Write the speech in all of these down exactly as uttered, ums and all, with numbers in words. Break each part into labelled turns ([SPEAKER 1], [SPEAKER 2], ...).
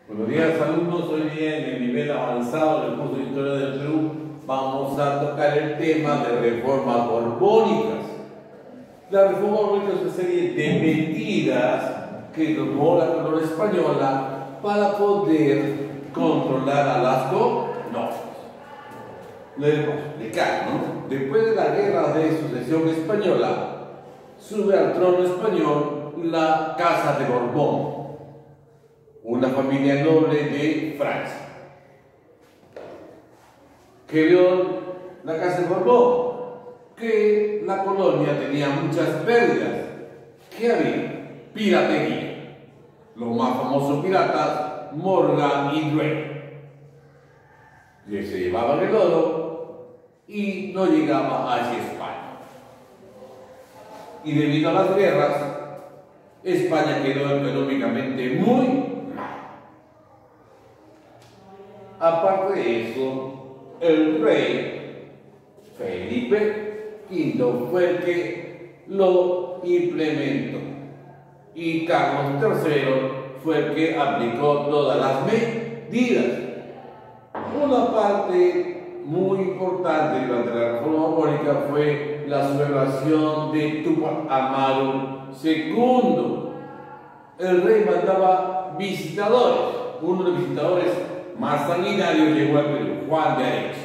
[SPEAKER 1] Buenos días, alumnos. Hoy día en el nivel avanzado del curso de Historia del Perú vamos a tocar el tema de reformas borbónicas. La reforma borbónica es una serie de medidas que tomó la corona española para poder controlar a las colonias. Les voy a explicar, ¿no? Después de la guerra de sucesión española, sube al trono español la Casa de Borbón, una familia noble de Francia. ¿Qué vio la Casa de Borbón? Que la colonia tenía muchas pérdidas. ¿Qué había? Piratería. Los más famosos piratas, Morgan y Drake. Y se llevaban el oro y no llegaba hacia España. Y debido a las guerras, España quedó económicamente muy mal. Aparte de eso, el rey Felipe quinto fue el que lo implementó y Carlos tercero fue el que aplicó todas las medidas. Una parte muy importante durante la reforma borbónica fue la sublevación de Túpac Amaru segundo. El rey mandaba visitadores. Uno de los visitadores más sanguinarios llegó al Perú, Juan de Areche.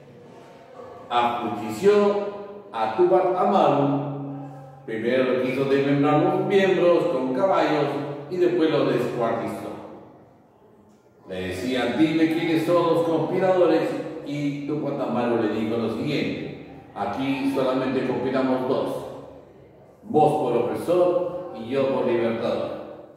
[SPEAKER 1] Ajustició a Túpac Amaru. Primero lo quiso desmembrar los miembros con caballos y después lo descuartizó. Le decían: dime quiénes son los conspiradores, y Túpac Amaru le dijo lo siguiente: aquí solamente conspiramos dos, vos por opresor y yo por libertador.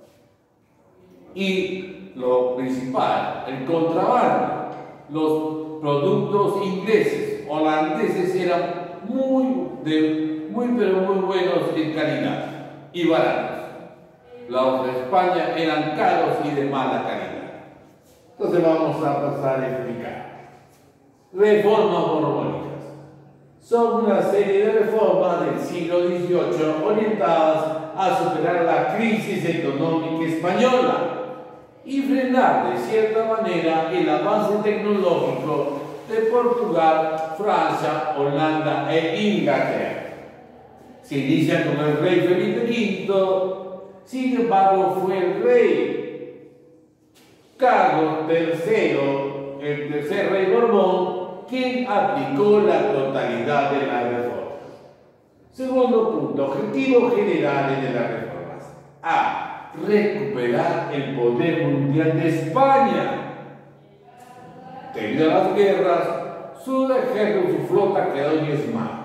[SPEAKER 1] Y lo principal, el contrabando. Los productos ingleses, holandeses eran muy, de, muy pero muy buenos en calidad y baratos. Los de España eran caros y de mala calidad. Entonces vamos a pasar a explicar. Reformas borbónicas. Son una serie de reformas del siglo dieciocho orientadas a superar la crisis económica española y frenar de cierta manera el avance tecnológico de Portugal, Francia, Holanda e Inglaterra. Se inicia con el rey Felipe quinto, sin embargo fue el rey Carlos tercero, el tercer rey Borbón, quien aplicó la totalidad de las reformas. Segundo punto, objetivos generales de las reformas. A. Recuperar el poder mundial de España. Debido a las guerras, su ejército, su flota quedó diezmada.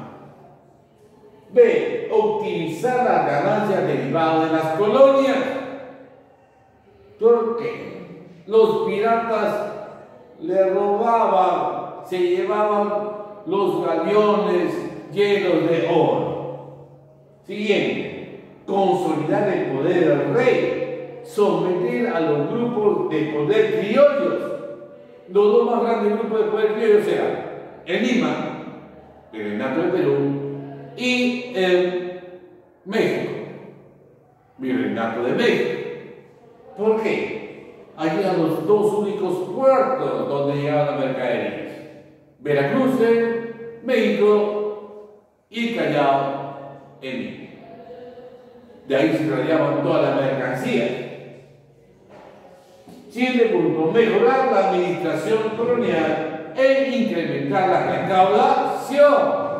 [SPEAKER 1] B. Optimizar las ganancias derivadas de las colonias. ¿Por qué? Los piratas le robaban, se llevaban los galeones llenos de oro. Siguiente. Consolidar el poder del rey, someter a los grupos de poder criollos. Los dos más grandes grupos de poder criollos eran el Lima, el Virreinato de Perú, y el México, Virreinato de México. ¿Por qué? Allí eran los dos únicos puertos donde llegaban las mercaderías: Veracruz, México, y Callao en Lima. De ahí se traían todas las mercancías. Siguiente punto: mejorar la administración colonial e incrementar la recaudación.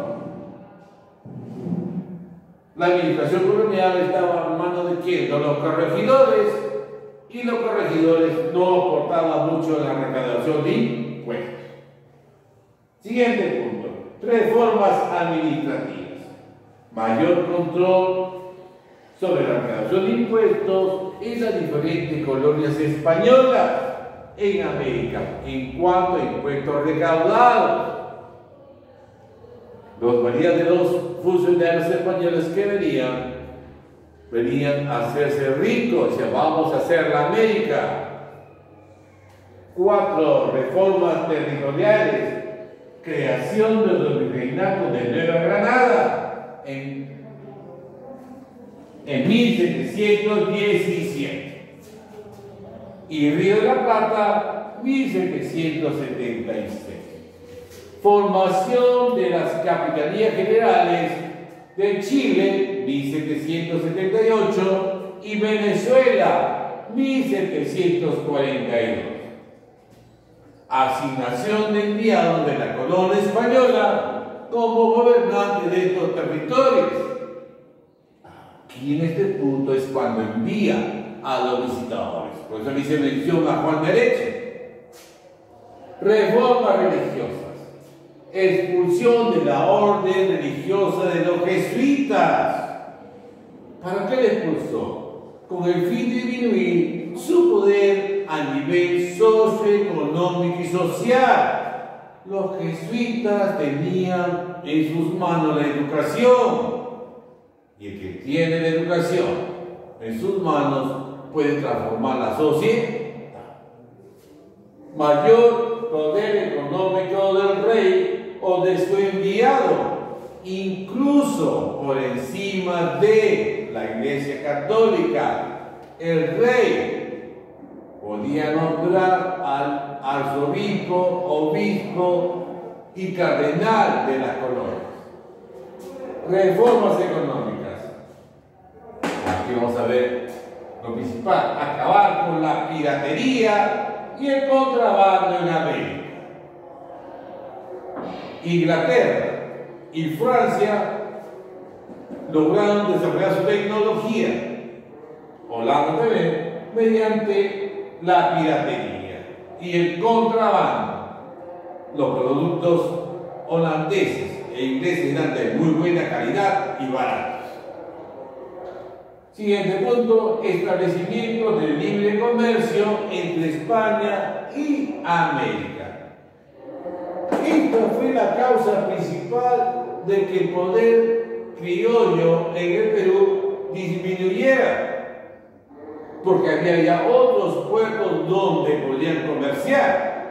[SPEAKER 1] La administración colonial estaba en manos de quién? De los corregidores, y los corregidores no aportaban mucho en la recaudación de impuestos. Siguiente punto: reformas administrativas. Mayor control sobre la recaudación de impuestos en las diferentes colonias españolas en América en cuanto a impuestos recaudados. Los varían de los funcionarios españoles que venían, venían a hacerse ricos, o sea, vamos a hacer la América. Cuatro, reformas territoriales. Creación de los virreinatos de Nueva Granada en en mil setecientos diecisiete. y Río de la Plata, mil setecientos setenta y seis. Formación de las Capitanías Generales de Chile, mil setecientos setenta y ocho, y Venezuela, mil setecientos cuarenta y dos. Asignación de enviados de la corona española como gobernante de estos territorios. Aquí en este punto es cuando envía a los visitadores. Por eso dice mención a Juan Derecho. Reformas religiosas. Expulsión de la orden religiosa de los jesuitas. ¿Para qué le expulsó? Con el fin de disminuir su poder a nivel socioeconómico y social. Los jesuitas tenían en sus manos la educación. Y el que tiene la educación en sus manos puede transformar la sociedad. Mayor poder económico del rey o de su enviado, incluso por encima de la Iglesia Católica. El rey podía nombrar al arzobispo, obispo y cardenal de la colonia. Reformas económicas. Aquí vamos a ver lo principal: acabar con la piratería y el contrabando en América. Inglaterra y Francia lograron desarrollar su tecnología, Holanda también, mediante la piratería y el contrabando. Los productos holandeses e ingleses eran de muy buena calidad y baratos. Siguiente punto: establecimiento de libre comercio entre España y América. Esta fue la causa principal de que el poder criollo en el Perú disminuyera, porque había ya otros puertos donde podían comerciar.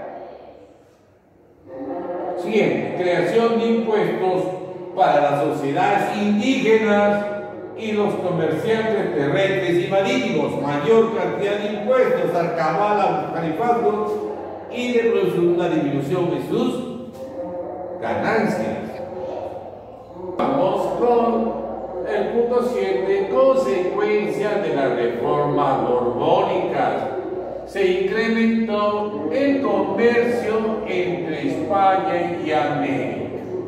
[SPEAKER 1] Siguiente: creación de impuestos para las sociedades indígenas y los comerciantes terrestres y marítimos. Mayor cantidad de impuestos al cabal, al califato, y de producir una disminución de sus ganancias. Vamos con el punto siete, consecuencias de las reformas borbónicas. Se incrementó el comercio entre España y América.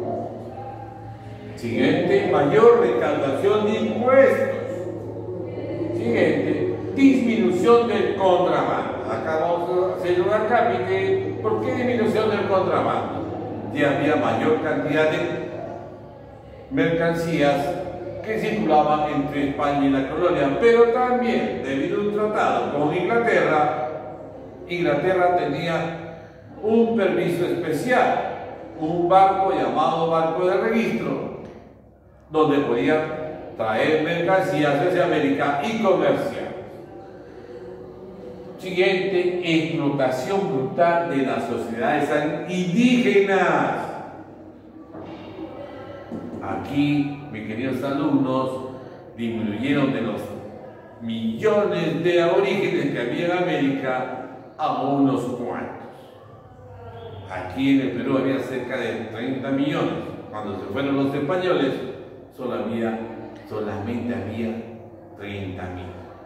[SPEAKER 1] Siguiente: mayor recaudación de impuestos. Siguiente: disminución del contrabando. Acá vamos a hacer un acápite. ¿Por qué disminución del contrabando? Ya había mayor cantidad de mercancías que circulaban entre España y la colonia, pero también, debido a un tratado con Inglaterra, Inglaterra tenía un permiso especial, un barco llamado barco de registro, donde podía traer mercancías desde América y comerciar. Siguiente: explotación brutal de las sociedades indígenas. Aquí, mis queridos alumnos, disminuyeron de los millones de aborígenes que había en América a unos cuantos. Aquí en el Perú había cerca de treinta millones. Cuando se fueron los españoles, solo había, solamente había treinta mil.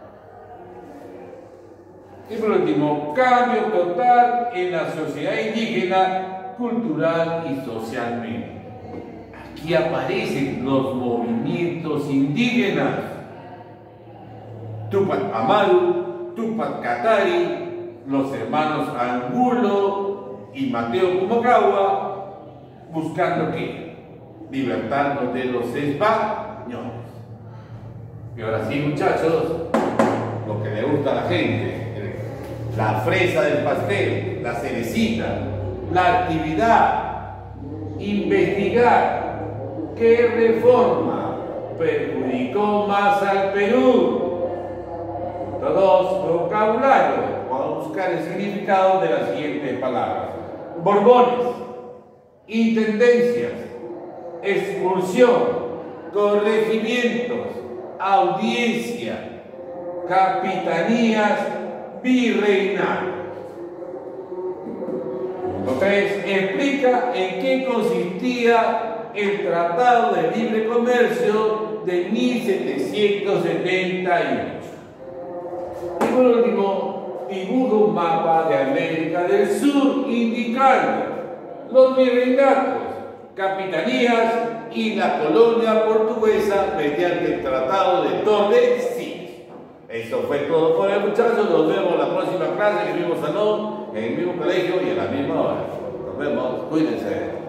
[SPEAKER 1] Y por último, cambio total en la sociedad indígena, cultural y socialmente. Aquí aparecen los movimientos indígenas. Tupac Amaru, Tupac Katari, los hermanos Angulo y Mateo Pumacahua, buscando ¿qué? Libertarnos de los españoles. Y ahora sí, muchachos, lo que le gusta a la gente: la fresa del pastel, la cerecita, la actividad, investigar qué reforma perjudicó más al Perú. Todos vocabulario. Vamos a buscar el significado de las siguientes palabras: Borbones, intendencias, expulsión, corregimientos, audiencia, capitanías, virreinato. Entonces, explica en qué consistía el Tratado de Libre Comercio de mil setecientos setenta y ocho. Y por último, dibuja un mapa de América del Sur indicando los virreinatos, capitanías y la colonia portuguesa mediante el Tratado de Tordesillas. Eso fue todo por el muchacho. Nos vemos en la próxima clase en el mismo salón, en el mismo colegio y a la misma hora. Nos vemos. Cuídense.